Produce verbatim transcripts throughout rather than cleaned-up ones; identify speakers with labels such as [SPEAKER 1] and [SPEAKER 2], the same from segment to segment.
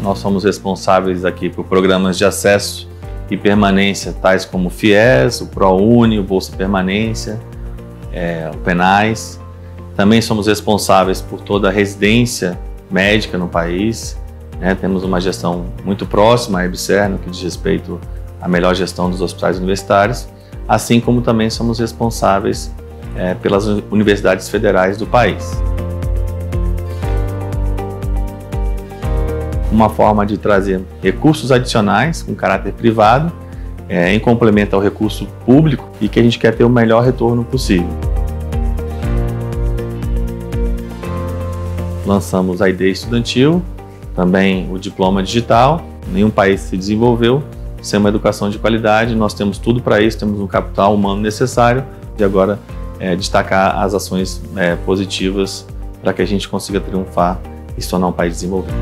[SPEAKER 1] nós somos responsáveis aqui por programas de acesso e permanência, tais como o FIES, o ProUni, o Bolsa Permanência, é, o Penais. Também somos responsáveis por toda a residência médica no país, né? Temos uma gestão muito próxima à EBSER no que diz respeito à melhor gestão dos hospitais universitários, assim como também somos responsáveis é, pelas universidades federais do país. Uma forma de trazer recursos adicionais com caráter privado, é, em complemento ao recurso público, e que a gente quer ter o melhor retorno possível. Lançamos a I D estudantil, também o diploma digital. Nenhum país se desenvolveu sem uma educação de qualidade. Nós temos tudo para isso, temos um capital humano necessário, e agora é, destacar as ações é, positivas para que a gente consiga triunfar e se tornar um país desenvolvido.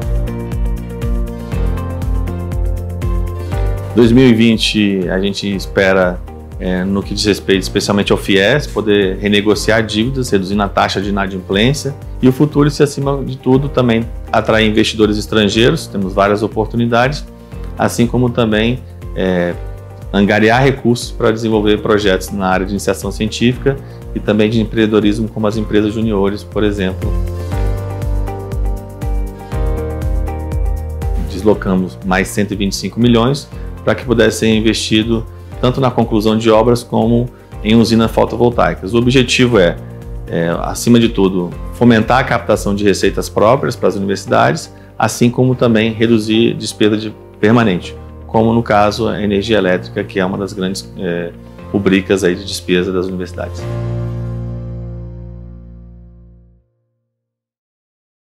[SPEAKER 1] dois mil e vinte, a gente espera, é, no que diz respeito especialmente ao FIES, poder renegociar dívidas, reduzindo a taxa de inadimplência, e o futuro, se acima de tudo, também atrair investidores estrangeiros. Temos várias oportunidades, assim como também é, angariar recursos para desenvolver projetos na área de iniciação científica e também de empreendedorismo, como as empresas juniores, por exemplo. Deslocamos mais cento e vinte e cinco milhões para que pudesse ser investido tanto na conclusão de obras como em usinas fotovoltaicas. O objetivo é, é, acima de tudo, fomentar a captação de receitas próprias para as universidades, assim como também reduzir despesa de permanente, como no caso a energia elétrica, que é uma das grandes é, rubricas aí de despesa das universidades.